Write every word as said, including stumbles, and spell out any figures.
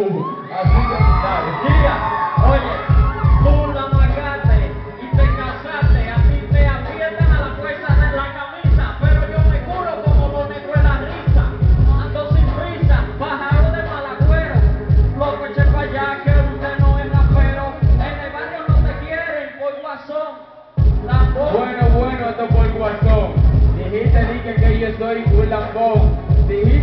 tú. Así que, dale. Tía, oye, tú la mataste y te casaste, a ti te aprietan a la fuerza de la camisa, pero yo me curo como lo negro en la risa. Ando sin prisa, pájaro de malagüero, loco eche pa' allá que usted no es rapero. En el barrio no te quieren por guasón. Lambón. Bueno, bueno, esto por guasón. Dijiste, dije que yo soy un lambón. Dijiste